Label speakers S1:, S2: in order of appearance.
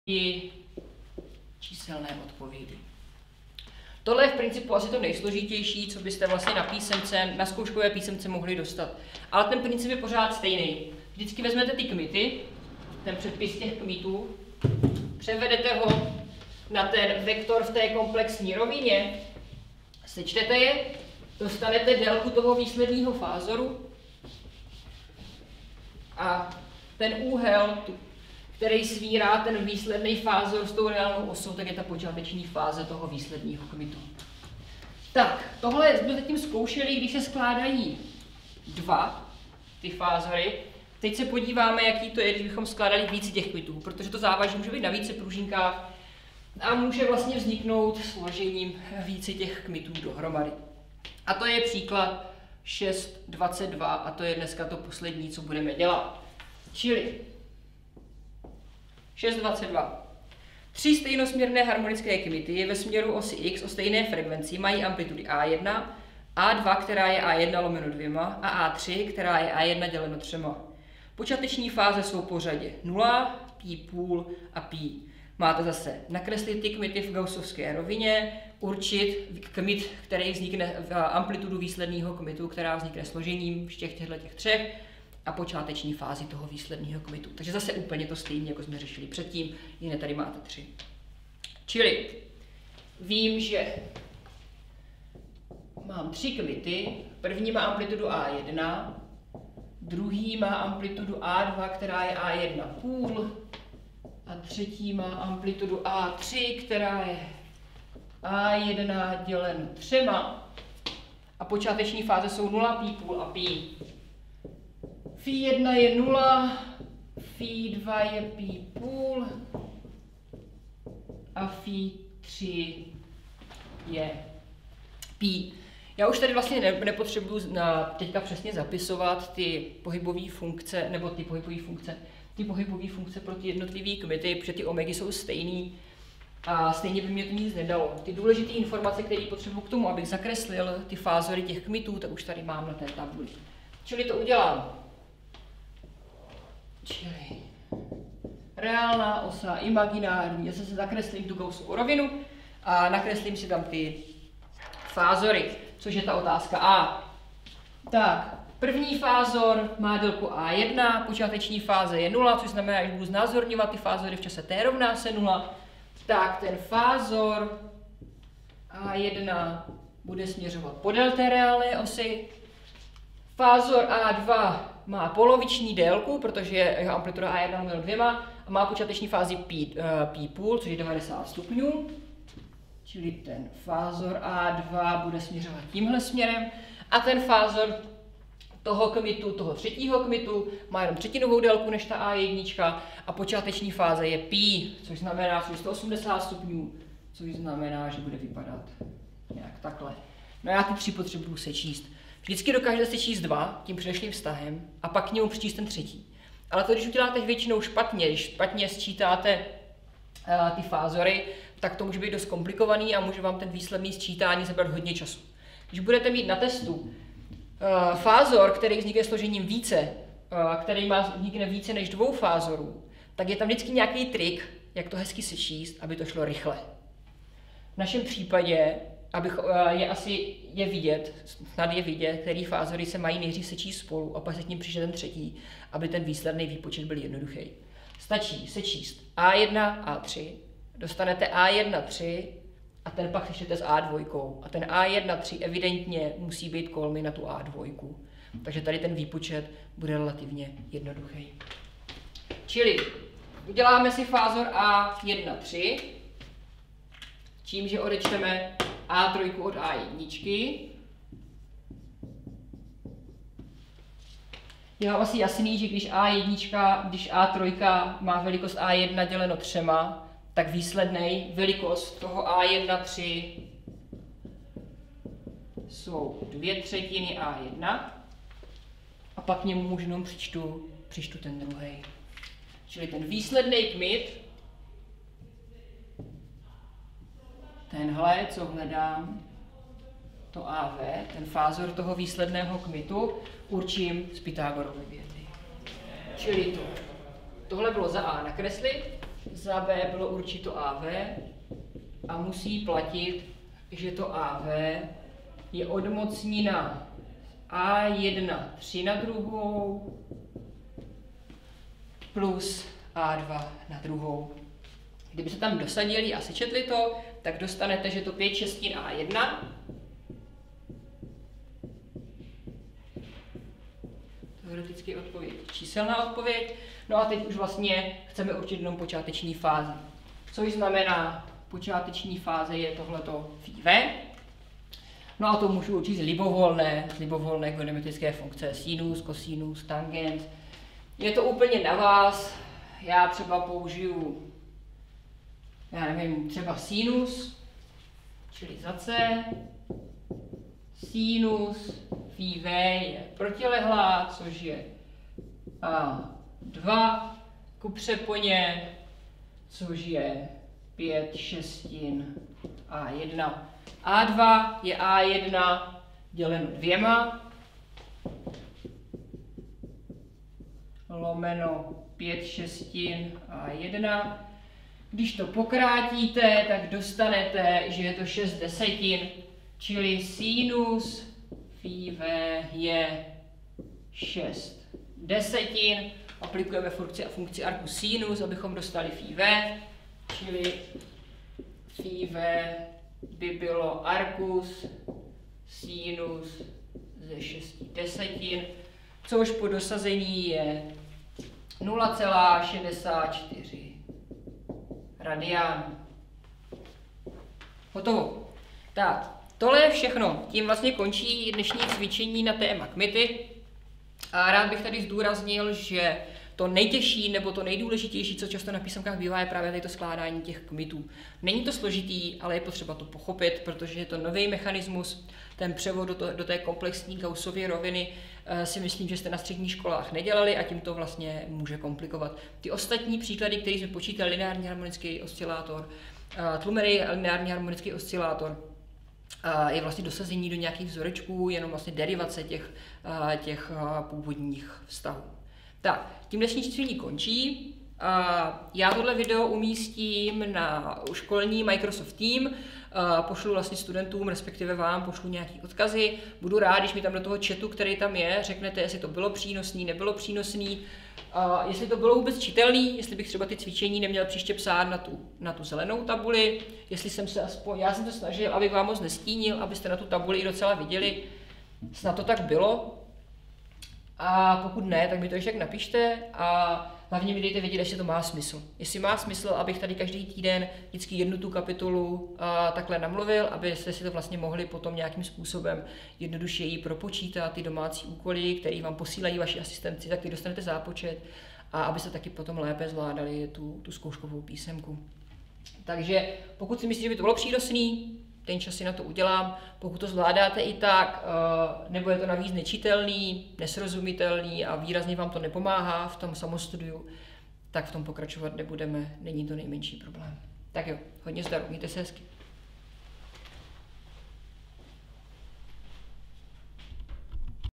S1: i číselné odpovědi. Tohle je v principu asi to nejsložitější, co byste vlastně na zkouškové písemce mohli dostat. Ale ten princip je pořád stejný. Vždycky vezmete ty kmity, ten předpis těch kmitů, převedete ho na ten vektor v té komplexní rovině, sečtete je, dostanete délku toho výsledného fázoru a ten úhel, který svírá ten výsledný fázor s tou reálnou osou, tak je ta počáteční fáze toho výsledného kmitu. Tak, tohle jsme zatím zkoušeli, když se skládají dva ty fázory. Teď se podíváme, jaký to je, když bychom skládali více těch kmitů, protože to závaží může být na více pružinkách a může vlastně vzniknout složením více těch kmitů dohromady. A to je příklad 6,22 a to je dneska to poslední, co budeme dělat. Čili 6,22. Tři stejnosměrné harmonické kmity ve směru osy x o stejné frekvenci mají amplitudy A1, A2, která je A1 lomeno 2 a A3, která je A1 děleno 3. Počáteční fáze jsou pořadě 0, pi půl a pi. Máte zase nakreslit ty kmity v gaussovské rovině, určit kmit, který vznikne v amplitudu výsledného kmitu, která vznikne složením těchto třech a počáteční fázi toho výsledného kmitu. Takže zase úplně to stejné, jako jsme řešili předtím, jiné tady máte 3. Čili vím, že mám 3 kmity, první má amplitudu A1, druhý má amplitudu A2, která je A1 půl, a třetí má amplitudu A3, která je A1 dělen 3. A počáteční fáze jsou 0, pi půl a pi. Phi 1 je 0, phi 2 je pi půl a phi 3 je pi. Já už tady vlastně nepotřebuji teďka přesně zapisovat ty pohybové funkce, nebo ty pohybové funkce pro ty jednotlivé kmity, protože ty omegy jsou stejný a stejně by mě to nic nedalo. Ty důležité informace, které potřebuji k tomu, abych zakreslil ty fázory těch kmitů, tak už tady mám na té tabuli. Čili to udělám. Čili reálná osa, imaginární, já se zakreslím tu gaussovou rovinu a nakreslím si tam ty fázory, což je ta otázka A. Tak, první fázor má délku A1, počáteční fáze je 0, což znamená, že budu znázorňovat ty fázory v čase t rovná se 0, tak ten fázor A1 bude směřovat podél té reálné osy. Fázor A2 má poloviční délku, protože jeho amplituda A1 lomeno 2 a má počáteční fázi pi půl, což je 90 stupňů. Čili ten fázor A2 bude směřovat tímhle směrem a ten fázor toho kmitu, toho třetího kmitu, má jenom třetinovou délku než ta A1 a počáteční fáze je pi, což znamená 180 stupňů, což znamená, že bude vypadat nějak takhle. No já ty 3 potřebuju sečíst. Vždycky dokážete sečíst 2 tím předešlým vztahem a pak k němu přičíst ten třetí. Ale to, když uděláte většinou špatně, když špatně sčítáte ty fázory, tak to může být dost komplikovaný a může vám ten výsledný sčítání zabrat hodně času. Když budete mít na testu fázor, který vznikne složením více, který vznikne více než 2 fázorů, tak je tam vždycky nějaký trik, jak to hezky sečíst, aby to šlo rychle. V našem případě je vidět, který fázory se mají nejdřív sečíst spolu a pak se k ním přišel ten třetí, aby ten výsledný výpočet byl jednoduchý. Stačí sečíst A1, A3, dostanete A1, 3 a ten pak sečtete s A2 a ten A1, 3 evidentně musí být kolmy na tu A2. Takže tady ten výpočet bude relativně jednoduchý. Čili uděláme si fázor A1, 3, tím, že odečteme A3 od A1. Je asi jasný, že když A3 má velikost A1 děleno 3, tak výsledný velikost toho A1, 3 jsou 2/3 A1 a pak němu možnou přičtu ten druhý. Čili ten výsledný kmit, tenhle, co hledám, to AV, ten fázor toho výsledného kmitu, určím z Pythagorovy věty. Čili tohle bylo za A nakreslit, za B bylo určito AV a musí platit, že to AV je odmocnina A1 3 na druhou plus A2 na druhou. Kdyby se tam dosadili a sečetli to, tak dostanete, že to 5/6 A1 teoreticky odpověď, číselná odpověď. No a teď už vlastně chceme určit jenom počáteční fázi. Což znamená, počáteční fáze je tohleto phi v. No a to můžu určit libovolné geometrické funkce, sinus, kosinus, tangent. Je to úplně na vás, já třeba použiju, já nevím, třeba sinus, čili za C, sinus phi v je protilehlá, což je A2 ku přeponě, což je 5/6 A1. A2 je A1 děleno 2 lomeno 5/6 A1. Když to pokrátíte, tak dostanete, že je to 6/10, čili sinus phi v je 6/10. Aplikujeme funkci arku sinus, abychom dostali phi v, čili phi v by bylo arcus sinus ze 6/10, což po dosazení je 0,64 radiánů. Hotovo. Tak, tohle je všechno. Tím vlastně končí dnešní cvičení na téma kmity. A rád bych tady zdůraznil, že to nejtěžší nebo to nejdůležitější, co často na písemkách bývá, je právě tady to skládání těch kmitů. Není to složitý, ale je potřeba to pochopit, protože je to nový mechanismus. Ten převod do té komplexní Gaussovy roviny si myslím, že jste na středních školách nedělali a tím to vlastně může komplikovat. Ty ostatní příklady, které jsme počítali, lineární harmonický oscilátor, tlumený lineární harmonický oscilátor, je vlastně dosazení do nějakých vzorečků, jenom vlastně derivace těch původních vztahů. Tak, tím dnešní cvičení končí. Já tohle video umístím na školní Microsoft Team, pošlu vlastně studentům, respektive vám, pošlu nějaký odkazy. Budu rád, když mi tam do toho chatu, který tam je, řeknete, jestli to bylo přínosný, nebylo přínosný, jestli to bylo vůbec čitelný, jestli bych třeba ty cvičení neměl příště psát na tu zelenou tabuli, jestli jsem se aspoň, já jsem to snažil, abych vám moc nestínil, abyste na tu tabuli i docela viděli, snad to tak bylo. A pokud ne, tak mi to ještě tak napište a hlavně mi dejte vědět, jestli to má smysl. Jestli má smysl, abych tady každý týden vždycky jednu tu kapitolu takhle namluvil, abyste si to vlastně mohli potom nějakým způsobem jednodušeji propočítat, ty domácí úkoly, které vám posílají vaši asistenti, tak ty dostanete zápočet a abyste taky potom lépe zvládali tu zkouškovou písemku. Takže pokud si myslíte, že by to bylo přínosný, ten čas si na to udělám. Pokud to zvládáte i tak, nebo je to navíc nečitelný, nesrozumitelný a výrazně vám to nepomáhá v tom samostudiu, tak v tom pokračovat nebudeme, není to nejmenší problém. Tak jo, hodně zdaru, mějte se hezky.